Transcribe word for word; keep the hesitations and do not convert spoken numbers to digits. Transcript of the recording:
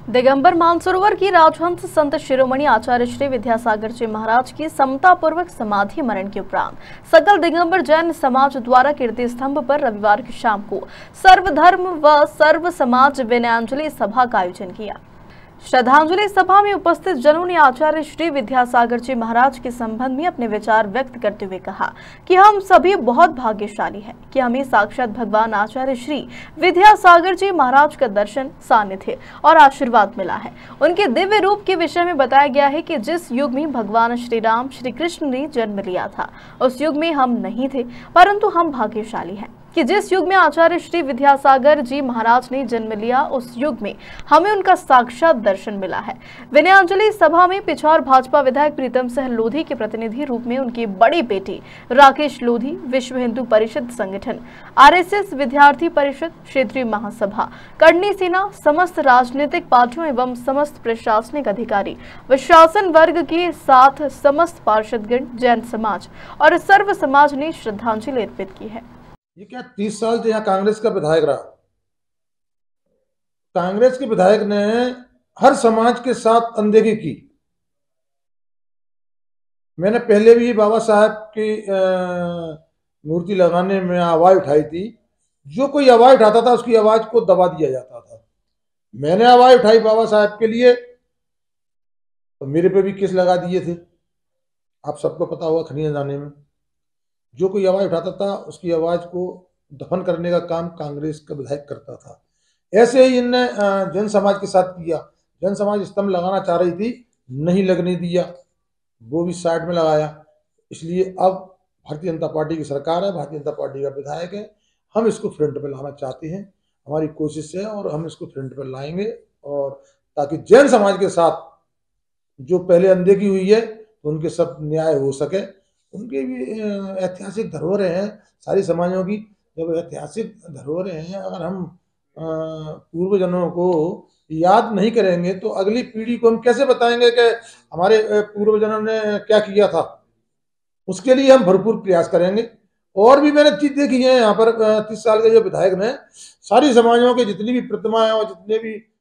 दिगंबर मानसरोवर की राजहंस संत शिरोमणि आचार्य श्री विद्यासागर जी महाराज की समता पूर्वक समाधि मरण के उपरांत सकल दिगंबर जैन समाज द्वारा कीर्ति स्तंभ पर रविवार की शाम को सर्वधर्म व सर्व समाज विनयाञ्जलि सभा का आयोजन किया। श्रद्धांजलि सभा में उपस्थित जनों ने आचार्य श्री विद्यासागर जी महाराज के संबंध में अपने विचार व्यक्त करते हुए कहा कि हम सभी बहुत भाग्यशाली हैं कि हमें साक्षात भगवान आचार्य श्री विद्यासागर जी महाराज का दर्शन, सानिध्य और आशीर्वाद मिला है। उनके दिव्य रूप के विषय में बताया गया है कि जिस युग में भगवान श्री राम श्री कृष्ण ने जन्म लिया था उस युग में हम नहीं थे, परंतु हम भाग्यशाली हैं कि जिस युग में आचार्य श्री विद्यासागर जी महाराज ने जन्म लिया उस युग में हमें उनका साक्षात दर्शन मिला है। विनयाञ्जलि सभा में पिछौर भाजपा विधायक प्रीतम सिंह लोधी के प्रतिनिधि रूप में उनकी बड़ी बेटी राकेश लोधी, विश्व हिंदू परिषद संगठन, आरएसएस विद्यार्थी परिषद, क्षेत्रीय महासभा, करनी सेना, समस्त राजनीतिक पार्टियों एवं समस्त प्रशासनिक अधिकारी व शासन वर्ग के साथ समस्त पार्षदगण, जैन समाज और सर्व समाज ने श्रद्धांजलि अर्पित की है। ये क्या तीस साल से यहाँ कांग्रेस का विधायक रहा। कांग्रेस के विधायक ने हर समाज के साथ अनदेखी की। मैंने पहले भी बाबा साहब की मूर्ति लगाने में आवाज उठाई थी। जो कोई आवाज उठाता था उसकी आवाज को दबा दिया जाता था। मैंने आवाज उठाई बाबा साहब के लिए तो मेरे पे भी केस लगा दिए थे। आप सबको पता होगा खनिया जाने में जो कोई आवाज उठाता था उसकी आवाज को दफन करने का काम कांग्रेस का विधायक करता था। ऐसे ही इनने जन समाज के साथ किया। जन समाज स्तंभ लगाना चाह रही थी, नहीं लगने दिया, वो भी साइड में लगाया। इसलिए अब भारतीय जनता पार्टी की सरकार है, भारतीय जनता पार्टी का विधायक है, हम इसको फ्रंट पे लाना चाहते हैं। हमारी कोशिश है और हम इसको फ्रंट पे लाएंगे और ताकि जैन समाज के साथ जो पहले अनदेखी हुई है तो उनके सब न्याय हो सके। उनके भी ऐतिहासिक धरोहरें हैं सारी समाजों की। जब ऐतिहासिक धरोहरें हैं, अगर हम पूर्वजनों को याद नहीं करेंगे तो अगली पीढ़ी को हम कैसे बताएंगे कि हमारे पूर्वजनों ने क्या किया था। उसके लिए हम भरपूर प्रयास करेंगे। और भी मैंने चीज देखी है यहाँ पर तीस साल के जो विधायक ने सारी समाजों के जितनी भी प्रतिमाएं और जितने भी